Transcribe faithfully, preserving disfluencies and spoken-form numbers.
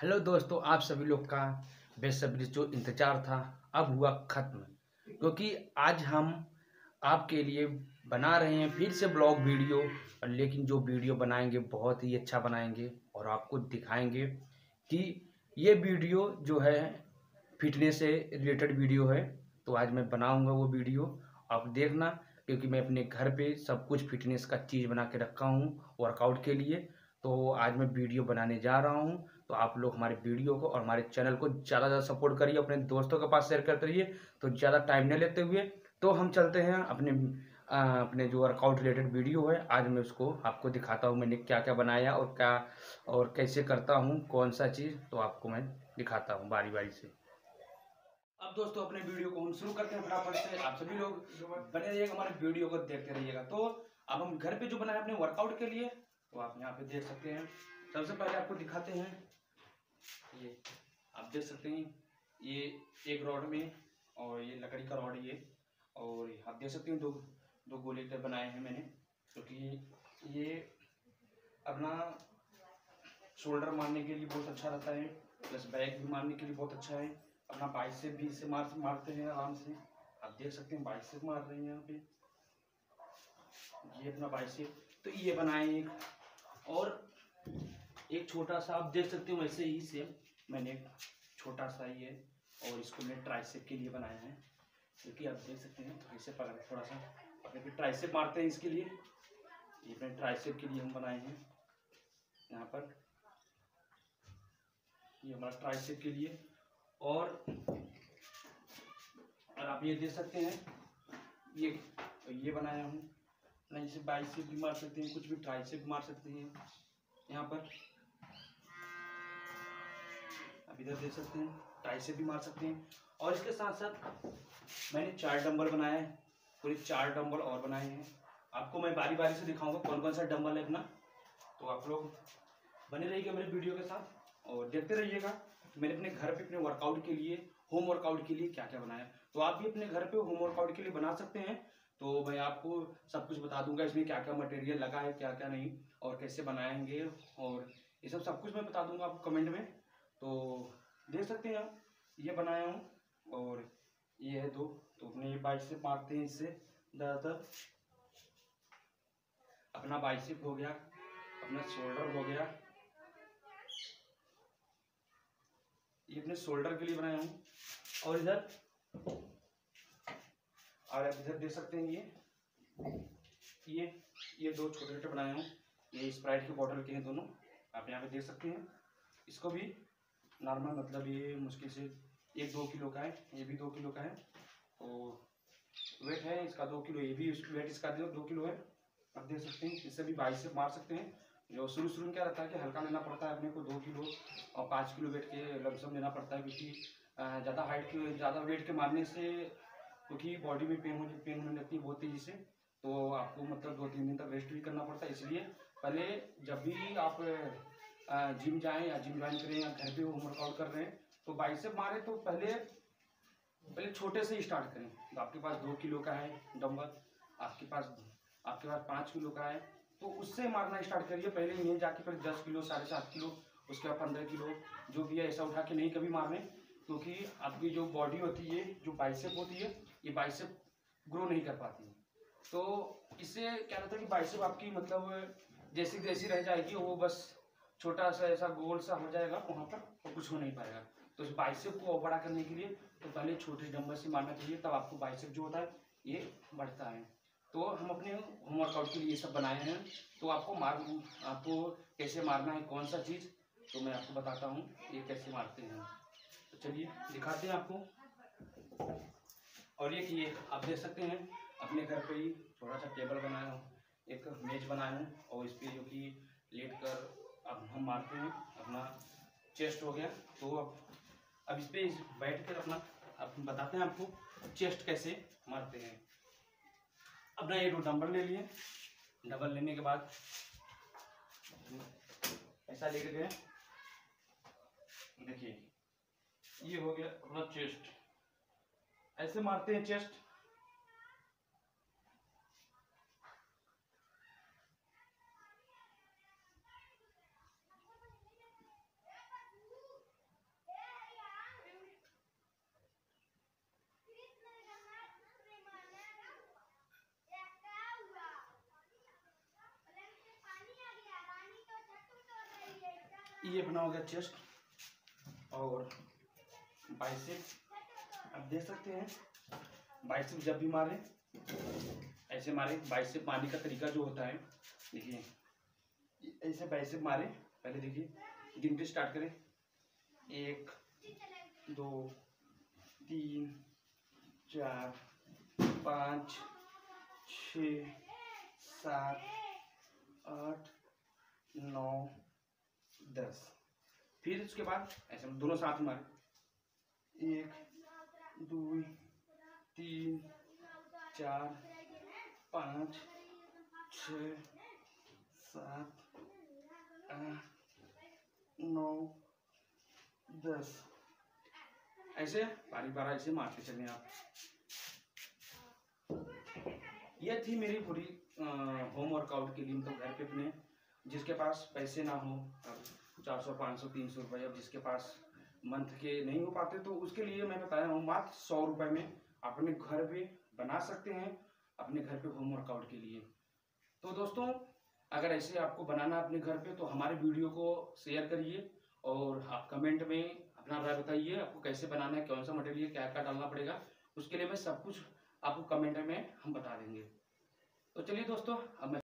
Hello दोस्तों, आप सभी लोग का बेसब्री जो इंतजार था अब हुआ खत्म। क्योंकि आज हम आपके लिए बना रहे हैं फिर से ब्लॉग वीडियो। लेकिन जो वीडियो बनाएंगे बहुत ही अच्छा बनाएंगे और आपको दिखाएंगे कि ये वीडियो जो है फिटनेस से रिलेटेड वीडियो है। तो आज मैं बनाऊंगा वो वीडियो, आप देखना। क्योंकि मैं अपने घर पे सब कुछ फिटनेस का चीज़ बना के रखा हूँ वर्कआउट के लिए। तो आज मैं वीडियो बनाने जा रहा हूँ। तो आप लोग हमारे वीडियो को और हमारे चैनल को ज़्यादा ज़्यादा सपोर्ट करिए, अपने दोस्तों के पास शेयर करते रहिए। तो ज़्यादा टाइम नहीं लेते हुए तो हम चलते हैं अपने आ, अपने जो वर्कआउट रिलेटेड वीडियो है। आज मैं उसको आपको दिखाता हूँ मैंने क्या क्या बनाया और क्या और कैसे करता हूँ कौन सा चीज़, तो आपको मैं दिखाता हूँ बारी बारी से। अब दोस्तों अपने वीडियो को हम शुरू करते हैं फटाफट से। आप सभी लोग बने रहिएगा, हमारे वीडियो को देखते रहिएगा। तो अब हम घर पे जो बनाए अपने वर्कआउट के लिए, तो आप यहाँ पे देख सकते हैं। सबसे पहले आपको दिखाते हैं, ये आप देख सकते हैं, ये एक रॉड में और ये लकड़ी का रॉड ये, और आप देख सकते हैं दो दो गोले के बनाए हैं मैंने। क्योंकि ये अपना शोल्डर मारने के लिए बहुत अच्छा रहता है, प्लस बैक भी मारने के लिए बहुत अच्छा है। अपना बाइसेप भी इससे मार मारते हैं आराम से। आप देख सकते हैं बाइसेप मार रहे हैं यहाँ पे, ये अपना बाइसेप। तो ये बनाए एक, और एक छोटा सा आप देख सकते हो वैसे ही सेम मैंने एक छोटा सा ये, और इसको मैं ट्राइसेप के लिए बनाया है। क्योंकि आप देख सकते हैं तो ऐसे पकड़ थोड़ा सा अपने फिर ट्राइसेप मारते हैं इसके लिए। ये अपने ट्राइसेप के लिए हम बनाए हैं यहाँ पर, ये हमारा ट्राइसेप के लिए। और और आप ये देख सकते हैं, ये ये बनाया हूँ नहीं, इसे बाइसेप भी मार सकते हैं, कुछ भी ट्राइसेप भी मार सकते हैं यहाँ पर। आप इधर देख सकते हैं ट्राइसेप भी मार सकते हैं। और इसके साथ साथ मैंने चार डंबल बनाए हैं, पूरे चार डंबल और बनाए हैं। आपको मैं बारी बारी से दिखाऊंगा कौन कौन सा डंबल है अपना। तो आप लोग बने रहिएगा मेरे वीडियो के साथ और देखते रहिएगा मैंने अपने घर पे अपने वर्कआउट के लिए, होम वर्कआउट के लिए क्या क्या बनाया। तो आप भी अपने घर पे होम वर्कआउट के लिए बना सकते हैं। तो मैं आपको सब कुछ बता दूंगा इसमें क्या क्या मटेरियल लगा है, क्या क्या नहीं, और कैसे बनाएंगे, और ये सब सब कुछ मैं बता दूंगा आपको कमेंट में। तो देख सकते हैं आप, ये बनाया हूँ, और ये है दो। तो अपने ये बाइसेप मारते हैं इससे ज़्यादातर। अपना बाइसेप हो गया, अपना शोल्डर हो गया, ये अपने शोल्डर के लिए बनाया हूँ। और इधर और आप इधर देख सकते हैं, ये ये ये दो छोटे छोटे बनाए हूँ, ये स्प्राइट के बॉटल के हैं दोनों। आप यहाँ पे देख सकते हैं। इसको भी नॉर्मल, मतलब ये मुश्किल से एक दो किलो का है, ये भी दो किलो का है। तो वेट है इसका दो किलो, ये भी वेट इसका दो दो किलो है। आप देख सकते हैं, इससे भी बाइसेप मार सकते हैं। जो शुरू शुरू में क्या रहता है कि हल्का लेना पड़ता है अपने को, दो किलो और पाँच किलो वेट के लमसम लेना पड़ता है। क्योंकि ज़्यादा हाइट के ज़्यादा वेट के मारने से, क्योंकि बॉडी में पेन होने पेन होने लगती है बहुत तेज़ी से। तो आपको मतलब दो तीन दिन तक रेस्ट भी करना पड़ता है। इसलिए पहले जब भी आप जिम जाएँ या जिम ज्वाइन करें या घर पे होम वर्कआउट कर रहे हैं, तो बाइसेप मारे तो पहले पहले छोटे से ही स्टार्ट करें। तो आपके पास दो किलो का है डंबल, आपके पास आपके पास पाँच किलो का है, तो उससे मारना स्टार्ट करिए। पहले नहीं जाके पहले दस किलो, साढ़े सात किलो, उसके बाद पंद्रह किलो, जो भी है ऐसा उठा के नहीं कभी मारने। क्योंकि आपकी जो बॉडी होती है, जो बाइसेप होती है, ये बाइसेप ग्रो नहीं कर पाती है। तो इससे क्या रहता है कि बाइसेप आपकी मतलब जैसी जैसी रह जाएगी, वो बस छोटा सा ऐसा गोल सा हो जाएगा, वहाँ पर वो कुछ हो नहीं पाएगा। तो इस बाइसेप को और बड़ा करने के लिए तो पहले छोटे डंबल से मारना चाहिए, तब आपको बाइसेप जो होता है ये बढ़ता है। तो हम अपने होम वर्कआउट के लिए ये सब बनाए हैं। तो आपको मार आपको कैसे मारना है कौन सा चीज़, तो मैं आपको बताता हूँ ये कैसे मारते हैं। तो चलिए दिखाते हैं आपको। और ये कि ये आप देख सकते हैं अपने घर पे ही थोड़ा सा टेबल बनाया हूँ, एक मेज बनाया हूँ, और इस पर जो कि लेट कर अब हम मारते हैं। अपना चेस्ट हो गया, तो अब अब इस पर बैठ कर अपना अब बताते हैं आपको चेस्ट कैसे मारते हैं। अपना ये दो डंबल ले लिए, डंबल लेने के बाद ऐसा लेके गए, देखिए ये हो गया अपना चेस्ट। ऐसे मारते हैं चेस्ट। ये अपना हो गया चेस्ट और बाइसेप। आप देख सकते हैं बाइसेप जब भी मारे ऐसे मारे। बाइसेप मारने का तरीका जो होता है, देखिए ऐसे बाइसेप मारे। पहले देखिए गिनती स्टार्ट करें, एक दो तीन चार पाँच छ सात आठ नौ दस। फिर उसके बाद ऐसे दोनों साथ मारे, एक दो तीन चार पाँच छ सात आठ नौ दस। ऐसे बारी बार ऐसे मारते चलें आप। ये थी मेरी पूरी होम वर्कआउट के लिए, मतलब घर पे अपने जिसके पास पैसे ना हो, अब चार सौ पाँच सौ तीन सौ रुपये, अब जिसके पास मंथ के नहीं हो पाते तो उसके लिए मैं बताया हूँ मात्र सौ रुपये में अपने घर पे बना सकते हैं अपने घर पे होम वर्कआउट के लिए। तो दोस्तों अगर ऐसे आपको बनाना अपने घर पे तो हमारे वीडियो को शेयर करिए और आप कमेंट में अपना राय बताइए आपको कैसे बनाना है, कौन सा मटेरियल क्या क्या डालना पड़ेगा। उसके लिए मैं सब कुछ आपको कमेंट में हम बता देंगे। तो चलिए दोस्तों अब मैं